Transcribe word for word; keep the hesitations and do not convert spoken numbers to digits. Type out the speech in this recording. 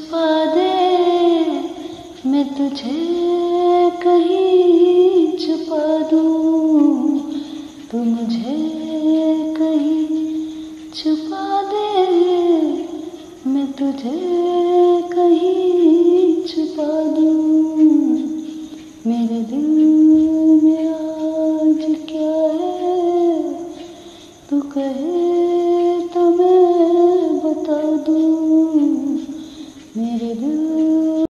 छुपा दे, मैं तुझे कहीं छुपा दूँ, तू मुझे कहीं छुपा दे, मैं तुझे कहीं छुपा दूँ। मेरे दिल में आज क्या है, तू कहे तो मैं बता दूँ। मेरे दिल